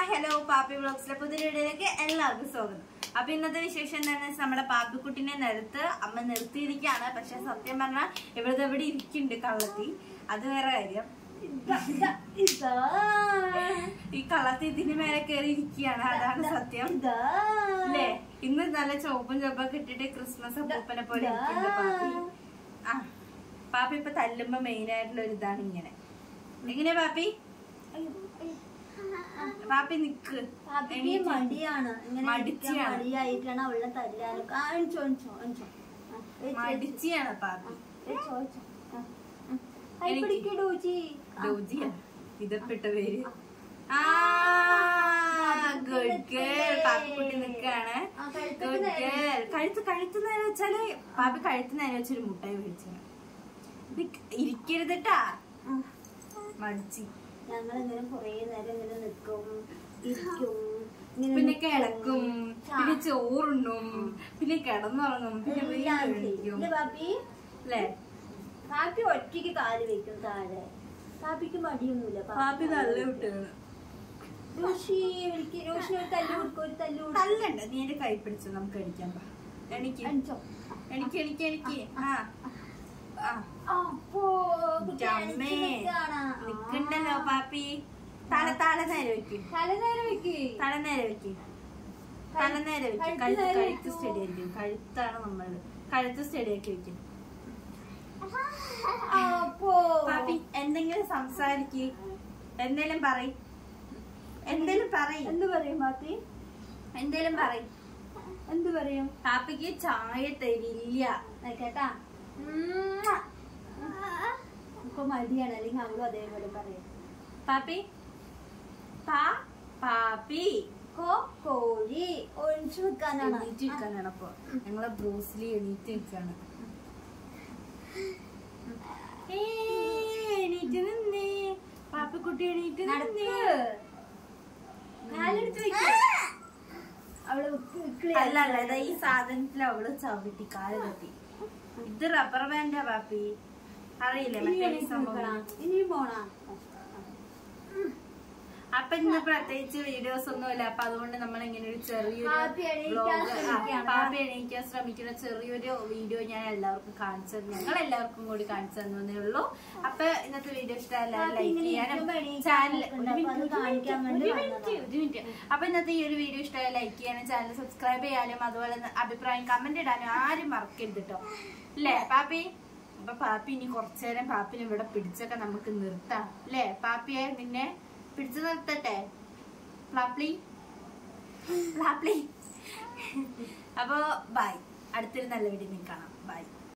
Hi hello Pappi വ്ളോഗ്സിലെ പുതിയ വീഡിയോയിലേക്ക് എല്ലാവർക്കും സ്വാഗതം. അപ്പൊ ഇന്നത്തെ വിശേഷം എന്താണെന്ന് വെച്ചാൽ നമ്മുടെ പാപ്പിക്കുട്ടിനെ നിലത്ത് അമ്മ നിർത്തിയിരിക്കുകയാണ്. പക്ഷെ സത്യം പറഞ്ഞാൽ ഇവിടെ ഇരിക്കുന്നുണ്ട് കള്ളത്തി. അത് വേറെ കാര്യം. ഈ കള്ളത്തി ഇതിന് മേലെ കയറി ഇരിക്കുകയാണ്. അതാണ് സത്യം അല്ലേ? ഇന്ന് നല്ല ചോപ്പും ചോപ്പൊക്കെ ഇട്ടിട്ട് ക്രിസ്മസ് അപ്പൂപ്പനെ പോലെ ഇരിക്കുന്നുണ്ട് പാപ്പി. പാപ്പി ഇപ്പൊ തല്ലുമ്പോ മെയിൻ ആയിട്ടുള്ള ഒരു ഇതാണ് ഇങ്ങനെ. എങ്ങനെയാ പാപ്പി? പാപ്പി നിക്ക്. മടിയാണ്, മടിയായിട്ടാണ് അവളെ തല്ലാനും. മടിച്ചിയാണ് പാപ്പി. ഇതപ്പെട്ട പേര്. Good girl. പാപ്പിക്കുട്ടി നിക്കാണ്. Good girl. കഴുത്ത് നേരെ വെച്ചാല് പാപ്പി കഴുത്ത് നേരെ വെച്ചൊരു മുട്ടായി മേടിച്ചു. ഇരിക്കരുതട്ടാ മടിച്ചി. ഞങ്ങളിങ്ങനെ കൊറേ നേരം ഇങ്ങനെ നിക്കും, ഇരിക്കും, പിന്നെ കിടക്കും, പിന്നെ ചോറുണ്ണും, പിന്നെ കിടന്നുറങ്ങും, പിന്നെ പാപ്പി അല്ലേ? പാപ്പി ഒറ്റയ്ക്ക് കാല് വെക്കും താഴെ. പാപ്പിക്ക് മടിയൊന്നുമില്ല. പാപ്പി നല്ല കുട്ടിയാണ്. തല്ലണ്ട, നീ എന്റെ കൈ പിടിച്ചു. നമുക്ക് അടിക്കാൻ പാ. എനിക്ക് നിക്കണ്ടല്ലോ പാപ്പി. തല നേരെ വെക്ക്. കഴുത്ത് സ്റ്റഡി ആയിരിക്കും. കഴുത്താണ് നമ്മള്. കഴുത്ത് സ്റ്റഡി ആക്കി വെക്കും. പാപ്പി എന്തെങ്കിലും സംസാരിക്ക്. എന്തേലും പറയും. എന്ത് പറയും പാപ്പി? എന്തേലും പറയും. എന്ത് പറയും? പാപ്പിക്ക് ചായ തരില്ല കേട്ടാ. ഇപ്പൊ മടിയാണ്, അല്ലെങ്കിൽ അവളും അതേപോലെ പറയും. പാപ്പി പാപ്പി കോഴി ഒഴിച്ചു വെക്കാനാണ്. എണീറ്റിരിക്കാനാണ്. അപ്പൊ ഞങ്ങളെ ബ്രൂസ്ലി എണീറ്റ് നിൽക്കാണ്. എണീറ്റ് നിന്നേ പാപ്പിക്കുട്ടി. എണീറ്റ് കാലെടുത്ത് വെക്ക. അല്ല, ഈ സാധനത്തിൽ അവള് ചവിട്ടി കാല് തട്ടി. ഇത് റബ്ബർ ബാൻഡാ പാപ്പി. അറിയില്ലേ മറ്റേ സംഭവം. ഇനിയും പോണാ. അപ്പൊ ഇന്ന് പ്രത്യേകിച്ച് വീഡിയോസ് ഒന്നുമില്ല. അപ്പൊ അതുകൊണ്ട് നമ്മൾ ഇങ്ങനെ ഒരു ചെറിയൊരു പാപ്പി എണീക്കാൻ ശ്രമിക്കുന്ന ചെറിയൊരു വീഡിയോ ഞാൻ എല്ലാവർക്കും കാണിച്ചു തന്നു. ഞങ്ങൾ എല്ലാവർക്കും കൂടി കാണിച്ചു തന്നേ ഉള്ളൂ. അപ്പൊ ഇന്നത്തെ വീഡിയോ ഇഷ്ടമല്ല ലൈക്ക് ചെയ്യാനും ചാനൽ അപ്പൊ ഇന്നത്തെ ഈ ഒരു വീഡിയോ ഇഷ്ടമായ ലൈക്ക് ചെയ്യാനും ചാനൽ സബ്സ്ക്രൈബ് ചെയ്യാനും അതുപോലെ അഭിപ്രായം കമന്റ് ഇടാനും ആരും മറക്കരുത് കേട്ടോ. അല്ലേ പാപ്പി? അപ്പൊ പാപ്പി ഇനി കുറച്ചേരം പാപ്പിനെ ഇവിടെ പിടിച്ചൊക്കെ നമുക്ക് നിർത്താം. അല്ലേ പാപ്പിയെ? നിന്നെ പിടിച്ചു നിർത്തട്ടെ പ്ലാപ്ലി. അപ്പൊ ബൈ. അടുത്തൊരു നല്ല വീഡിയോ കാണാം. ബൈ.